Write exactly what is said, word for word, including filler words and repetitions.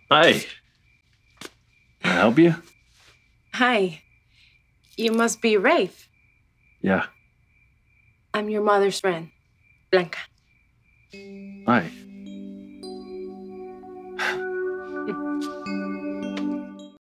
Hi. Can I help you? Hi. You must be Rafe. Yeah. I'm your mother's friend, Blanca. Hi.